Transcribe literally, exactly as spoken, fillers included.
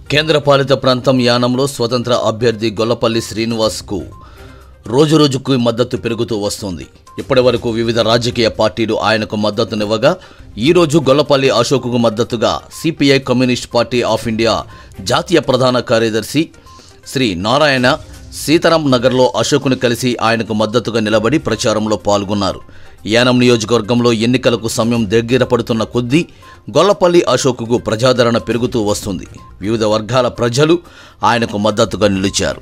కేంద్రపాలిత ప్రాంతం యానంలో స్వతంత్ర అభ్యర్థి గొల్లపల్లి శ్రీనివాస్కు రోజురోజుకు మద్దతు పెరుగుతూ వస్తుంది. ఇప్పటివరకు వివిధ రాజకీయ పార్టీలు ఆయనకు మద్దతునివ్వగా ఈరోజు గొల్లపల్లి అశోక్కు మద్దతుగా CPI communist party of India జాతీయ ప్రధాన కార్యదర్శి శ్రీ నారాయణ సీతారాం నగర్లో అశోక్ను కలిసి ఆయనకు మద్దతుగా నిలబడి ప్రచారంలో పాల్గొన్నారు. యానం నియోజకవర్గంలో ఎన్నికలకు సమయం దగ్గర పడుతున్న కొద్దీ గొల్లపల్లి అశోక్కు ప్రజాదరణ పెరుగుతూ వస్తుంది. వివిధ వర్గాల ప్రజలు ఆయనకు మద్దతుగా నిలిచారు.